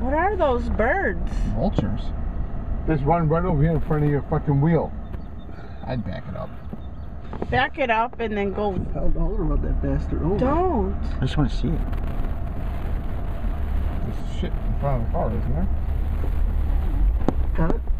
What are those birds? Vultures. There's one right over here in front of your fucking wheel. I'd back it up. Back it up and then go. How don't run that bastard over. Don't. I just want to see it. There's shit in front of the car, isn't there? Got it?